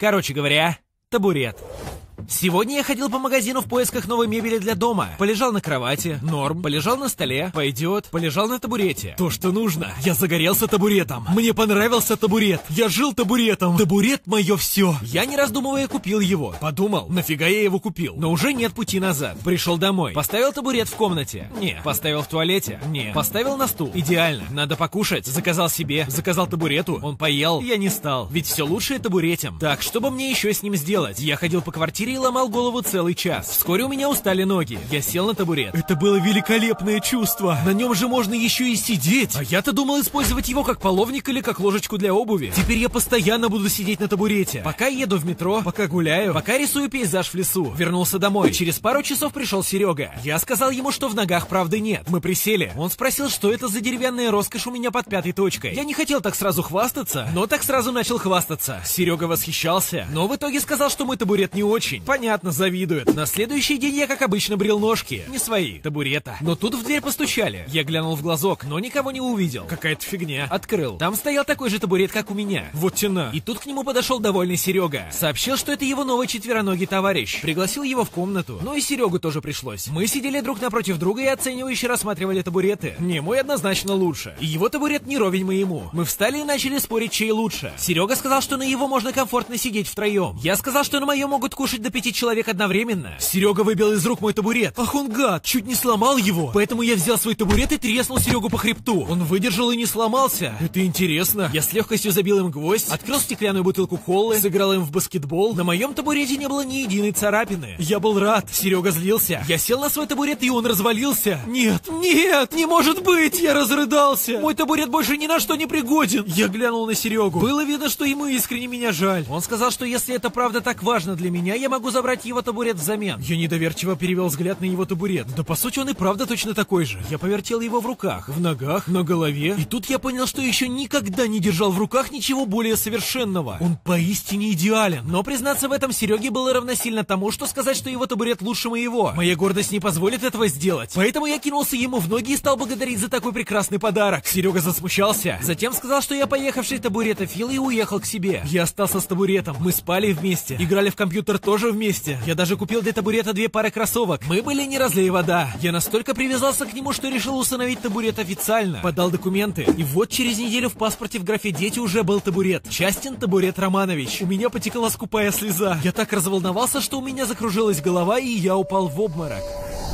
Короче говоря, табурет. Сегодня я ходил по магазину в поисках новой мебели для дома. Полежал на кровати, норм. Полежал на столе, пойдет. Полежал на табурете. То, что нужно. Я загорелся табуретом. Мне понравился табурет. Я жил табуретом. Табурет мое все. Я не раздумывая купил его. Подумал, нафига я его купил? Но уже нет пути назад. Пришел домой. Поставил табурет в комнате. Не. Поставил в туалете. Не. Поставил на стул. Идеально. Надо покушать. Заказал себе. Заказал табурету. Он поел. Я не стал. Ведь все лучшее табуретом. Так, что бы мне еще с ним сделать? Я ходил по квартире и ломал голову целый час. Вскоре у меня устали ноги. Я сел на табурет. Это было великолепное чувство. На нем же можно еще и сидеть. А я-то думал использовать его как половник или как ложечку для обуви. Теперь я постоянно буду сидеть на табурете. Пока еду в метро, пока гуляю, пока рисую пейзаж в лесу. Вернулся домой. Через пару часов пришел Серега. Я сказал ему, что в ногах правды нет. Мы присели. Он спросил, что это за деревянная роскошь у меня под пятой точкой. Я не хотел так сразу хвастаться, но так сразу начал хвастаться. Серега восхищался, но в итоге сказал, что мой табурет не очень. Понятно, завидует. На следующий день я, как обычно, брил ножки. Не свои, табурета. Но тут в дверь постучали. Я глянул в глазок, но никого не увидел. Какая-то фигня. Открыл. Там стоял такой же табурет, как у меня. Вот тена. И тут к нему подошел довольный Серега. Сообщил, что это его новый четвероногий товарищ. Пригласил его в комнату. Ну и Серегу тоже пришлось. Мы сидели друг напротив друга и оценивающе рассматривали табуреты. Не, мой однозначно лучше. И его табурет не ровень моему. Мы встали и начали спорить, чей лучше. Серега сказал, что на его можно комфортно сидеть втроем. Я сказал, что на моем могут кушать до 5 человек одновременно. Серега выбил из рук мой табурет. Ах он гад, чуть не сломал его. Поэтому я взял свой табурет и треснул Серегу по хребту. Он выдержал и не сломался. Это интересно. Я с легкостью забил им гвоздь, открыл стеклянную бутылку колы, сыграл им в баскетбол. На моем табурете не было ни единой царапины. Я был рад. Серега злился. Я сел на свой табурет, и он развалился. Нет, нет, не может быть. Я разрыдался. Мой табурет больше ни на что не пригоден. Я глянул на Серегу. Было видно, что ему искренне меня жаль. Он сказал, что если это правда так важно для меня, я могу забрать его табурет взамен. Я недоверчиво перевел взгляд на его табурет. Да по сути он и правда точно такой же. Я повертел его в руках, в ногах, на голове. И тут я понял, что еще никогда не держал в руках ничего более совершенного. Он поистине идеален. Но признаться в этом Сереге было равносильно тому, что сказать, что его табурет лучше моего. Моя гордость не позволит этого сделать. Поэтому я кинулся ему в ноги и стал благодарить за такой прекрасный подарок. Серега засмущался. Затем сказал, что я поехавший табуретофил и уехал к себе. Я остался с табуретом. Мы спали вместе. Играли в компьютер тоже вместе. Я даже купил для табурета 2 пары кроссовок. Мы были не разлей вода. Я настолько привязался к нему, что решил усыновить табурет официально. Подал документы. И вот через неделю в паспорте в графе «Дети» уже был табурет. Частин Табурет Романович. У меня потекла скупая слеза. Я так разволновался, что у меня закружилась голова, и я упал в обморок.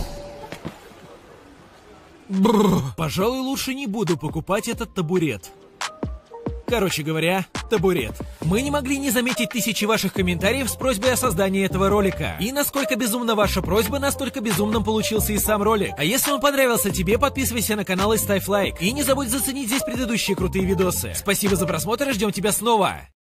Бррр. Пожалуй, лучше не буду покупать этот табурет. Короче говоря, табурет. Мы не могли не заметить тысячи ваших комментариев с просьбой о создании этого ролика. И насколько безумна ваша просьба, настолько безумным получился и сам ролик. А если он понравился тебе, подписывайся на канал и ставь лайк. И не забудь заценить здесь предыдущие крутые видосы. Спасибо за просмотр и ждем тебя снова.